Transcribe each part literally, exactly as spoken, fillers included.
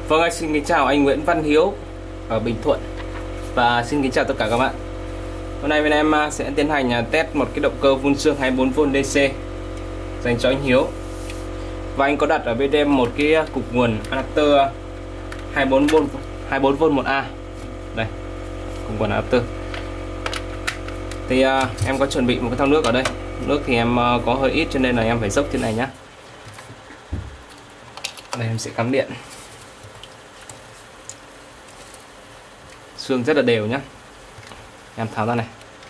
Vâng, xin kính chào anh Nguyễn Văn Hiếu ở Bình Thuận và xin kính chào tất cả các bạn. Hôm nay bên em sẽ tiến hành test một cái động cơ phun sương hai mươi bốn vôn đê xê dành cho anh Hiếu. Và anh có đặt ở bên em một cái cục nguồn adapter hai mươi bốn vôn hai mươi bốn vôn một A. Đây, cục nguồn adapter. Thì uh, em có chuẩn bị một cái thau nước ở đây. Nước thì em uh, có hơi ít cho nên là em phải dốc thế này nhá. Đây em sẽ cắm điện. Sương rất là đều nhá. Em tháo ra này.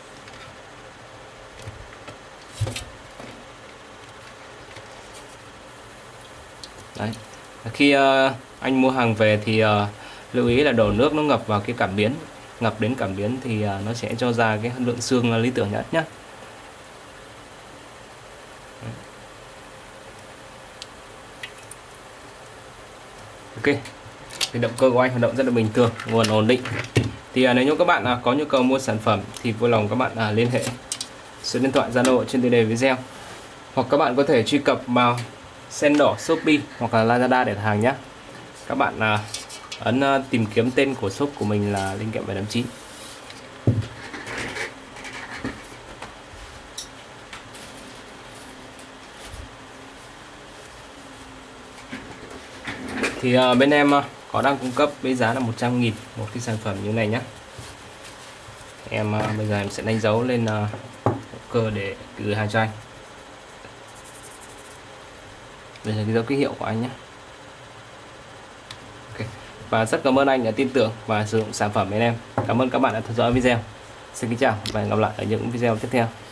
Đấy. Khi uh, anh mua hàng về thì uh, lưu ý là đổ nước nó ngập vào cái cảm biến, ngập đến cảm biến thì uh, nó sẽ cho ra cái lượng sương lý tưởng nhất nhé. Ok, thì động cơ của anh hoạt động rất là bình thường, nguồn ổn định. Thì uh, nếu như các bạn uh, có nhu cầu mua sản phẩm thì vui lòng các bạn uh, liên hệ số điện thoại Zalo trên tiêu đề video, hoặc các bạn có thể truy cập vào Sen Đỏ, Shopee hoặc là Lazada để đặt hàng nhé. Các bạn uh, ấn uh, tìm kiếm tên của shop của mình là Linh Kiện bảy tám chín. Thì uh, bên em uh, có đang cung cấp với giá là một trăm nghìn một cái sản phẩm như này nhé. Em uh, bây giờ em sẽ đánh dấu lên uh, động cơ để gửi hàng cho anh. Đây là cái dấu ký hiệu của anh nhé. Okay. Và rất cảm ơn anh đã tin tưởng và sử dụng sản phẩm bên em. Cảm ơn các bạn đã theo dõi video. Xin kính chào và hẹn gặp lại ở những video tiếp theo.